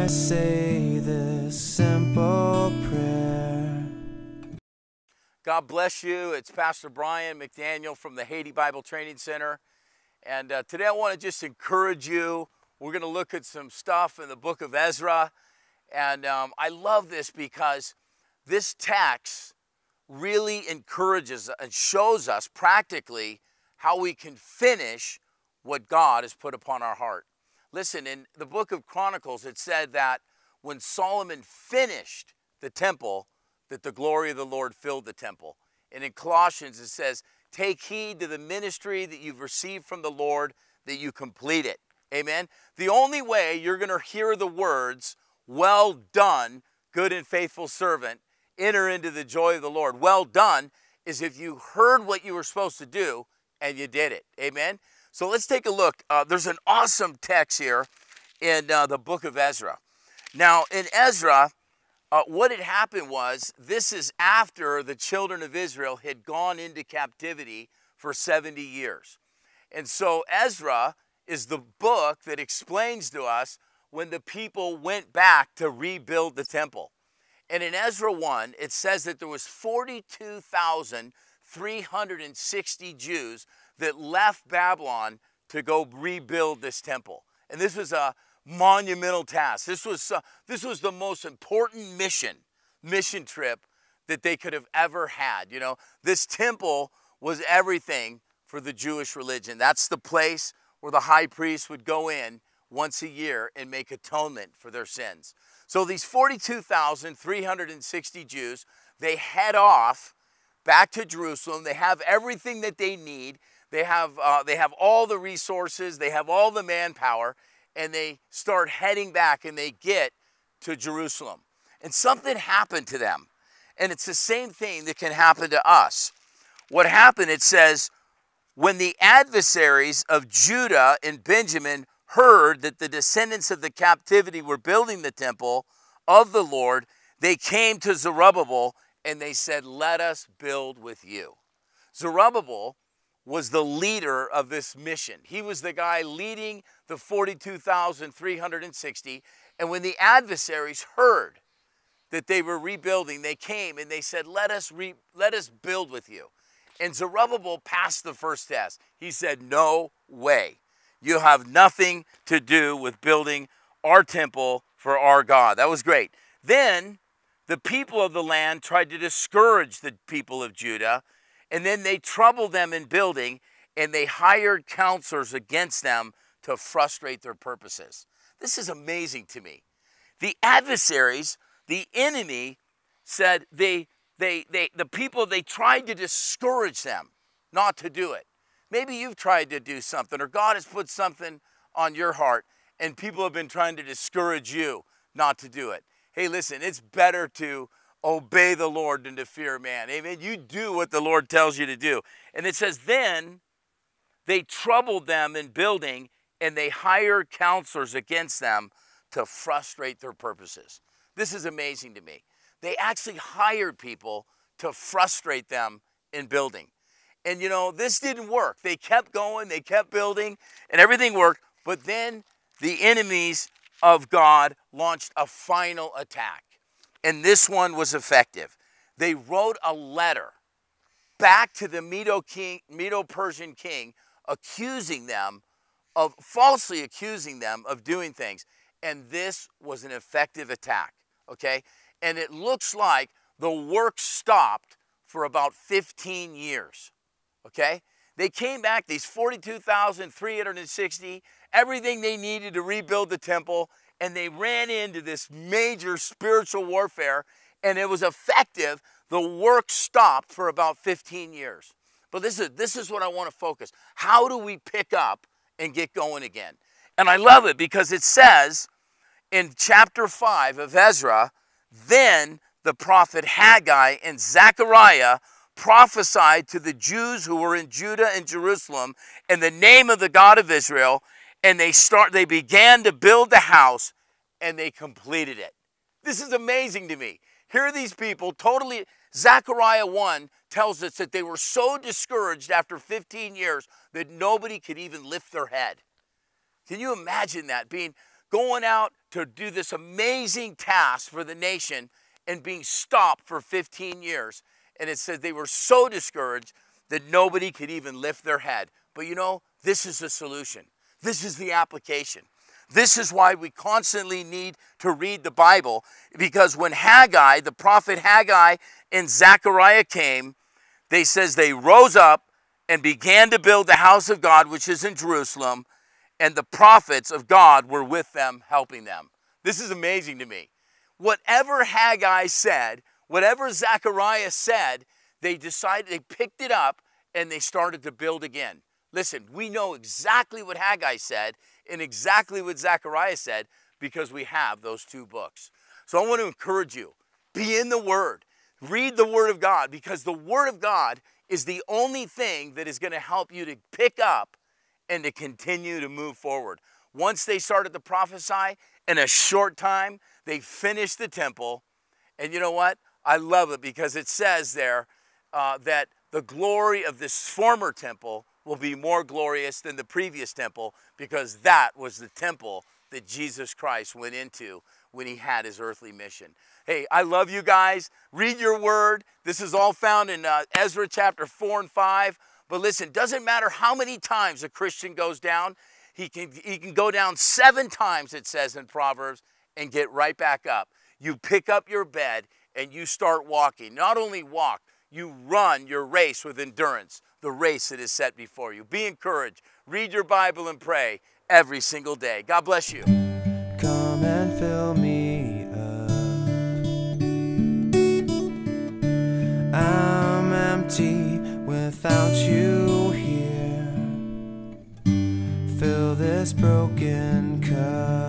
I say this simple prayer. God bless you. It's Pastor Brian McDaniel from the Haiti Bible Training Center. And today I want to just encourage you. We're going to look at some stuff in the book of Ezra. And I love this because this text really encourages and shows us practically how we can finish what God has put upon our heart. Listen, in the Book of Chronicles, it said that when Solomon finished the temple, that the glory of the Lord filled the temple. And in Colossians, it says, take heed to the ministry that you've received from the Lord, that you complete it. Amen? The only way you're going to hear the words, well done, good and faithful servant, enter into the joy of the Lord. Well done is if you heard what you were supposed to do and you did it. Amen? So let's take a look. There's an awesome text here in the book of Ezra. Now, in Ezra, what had happened was, this is after the children of Israel had gone into captivity for 70 years. And so Ezra is the book that explains to us when the people went back to rebuild the temple. And in Ezra 1, it says that there was 42,360 Jews that left Babylon to go rebuild this temple. And this was a monumental task. This was the most important mission trip that they could have ever had. You know, this temple was everything for the Jewish religion. That's the place where the high priest would go in once a year and make atonement for their sins. So these 42,360 Jews, they head off back to Jerusalem. They have everything that they need. They have all the resources. They have all the manpower. And they start heading back and they get to Jerusalem. And something happened to them. And it's the same thing that can happen to us. What happened, it says, when the adversaries of Judah and Benjamin heard that the descendants of the captivity were building the temple of the Lord, they came to Zerubbabel and they said, let us build with you. Zerubbabel was the leader of this mission. He was the guy leading the 42,360. And when the adversaries heard that they were rebuilding, they came and they said, let us build with you. And Zerubbabel passed the first test. He said, no way. You have nothing to do with building our temple for our God. That was great. Then the people of the land tried to discourage the people of Judah, and then they troubled them in building, and they hired counselors against them to frustrate their purposes. This is amazing to me. The adversaries, the enemy, said the people, they tried to discourage them not to do it. Maybe you've tried to do something, or God has put something on your heart, and people have been trying to discourage you not to do it. Hey, listen, it's better to obey the Lord than to fear man. Amen. You do what the Lord tells you to do. And it says, then they troubled them in building, and they hired counselors against them to frustrate their purposes. This is amazing to me. They actually hired people to frustrate them in building. And you know, this didn't work. They kept going, they kept building, and everything worked. But then the enemies of God launched a final attack. And this one was effective. They wrote a letter back to the Medo-Persian king, falsely accusing them of doing things. And this was an effective attack, okay? And it looks like the work stopped for about 15 years, okay? They came back, these 42,360, everything they needed to rebuild the temple, and they ran into this major spiritual warfare, and it was effective. The work stopped for about 15 years. But this is what I want to focus. How do we pick up and get going again? And I love it because it says in chapter 5 of Ezra, then the prophet Haggai and Zechariah prophesied to the Jews who were in Judah and Jerusalem in the name of the God of Israel, and they began to build the house, and they completed it. This is amazing to me. Here are these people totally, Zechariah 1 tells us that they were so discouraged after 15 years that nobody could even lift their head. Can you imagine that? Going out to do this amazing task for the nation and being stopped for 15 years. And it says they were so discouraged that nobody could even lift their head. But you know, this is the solution. This is the application. This is why we constantly need to read the Bible, because when Haggai, the prophet Haggai and Zechariah came, they says they rose up and began to build the house of God, which is in Jerusalem, and the prophets of God were with them, helping them. This is amazing to me. Whatever Haggai said, whatever Zechariah said, they decided, they picked it up, and they started to build again. Listen, we know exactly what Haggai said and exactly what Zechariah said because we have those two books. So I want to encourage you, be in the Word. Read the Word of God, because the Word of God is the only thing that is going to help you to pick up and to continue to move forward. Once they started to prophesy, in a short time, they finished the temple. And you know what? I love it because it says there that the glory of this former temple will be more glorious than the previous temple, because that was the temple that Jesus Christ went into when he had his earthly mission. Hey, I love you guys. Read your word. This is all found in Ezra chapter 4 and 5. But listen, doesn't matter how many times a Christian goes down. He can go down 7 times, it says in Proverbs, and get right back up. You pick up your bed and you start walking. Not only walk, you run your race with endurance, the race that is set before you. Be encouraged. Read your Bible and pray every single day. God bless you. Come and fill me up. I'm empty without you here. Fill this broken cup.